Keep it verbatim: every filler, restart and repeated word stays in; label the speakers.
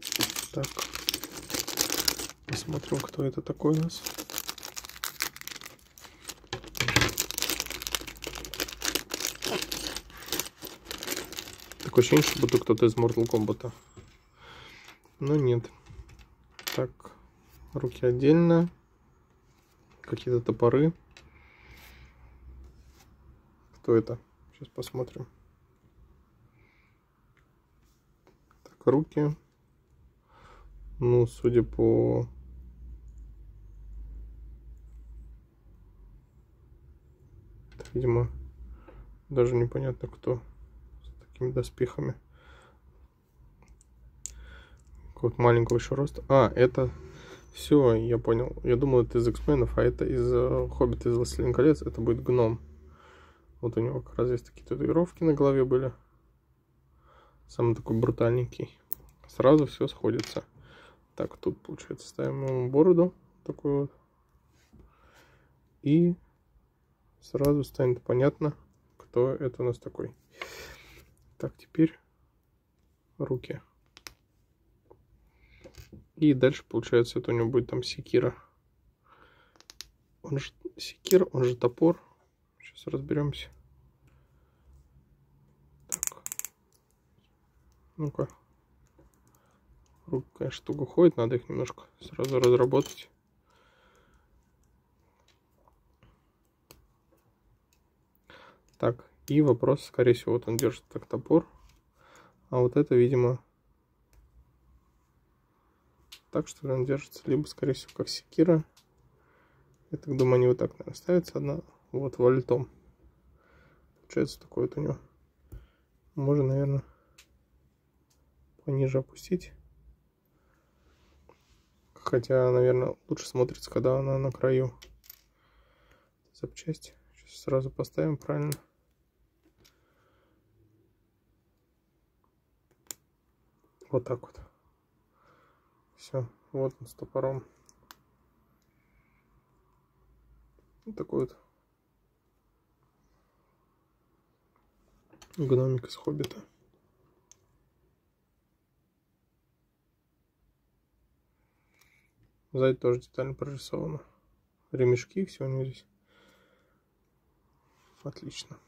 Speaker 1: Так, посмотрим, кто это такой у нас. Такое ощущение, что будто кто-то из Mortal Kombat. Но нет. Так, руки отдельно. Какие-то топоры. Кто это? Сейчас посмотрим. Так, руки. Ну, судя по... Это, видимо, даже непонятно кто. С такими доспехами. Какого-то маленького еще роста. А, это... Все, я понял. Я думал, это из X-менов, а это из uh, Хоббита, из Властелин колец. Это будет гном. Вот у него как раз здесь такие татуировки на голове были. Самый такой брутальненький. Сразу все сходится. Так, тут, получается, ставим ему бороду. Такую вот. И сразу станет понятно, кто это у нас такой. Так, теперь руки. И дальше, получается, это у него будет там секира. Он же секир, он же топор. Сейчас разберемся. Так. Ну-ка. Руки, конечно, туго ходят, надо их немножко сразу разработать. Так, и вопрос, скорее всего, вот он держит так топор. А вот это, видимо... Так что он держится либо, скорее всего, как секира. Я так думаю, они вот так, наверное, ставятся. Одна вот вольтом. Получается, такой вот у него. Можно, наверное, пониже опустить. Хотя, наверное, лучше смотрится, когда она на краю запчасти. Сейчас сразу поставим правильно. Вот так вот. Все, вот он с топором. Вот такой вот гномик из Хоббита. Сзади тоже детально прорисовано. Ремешки, все у него здесь. Отлично.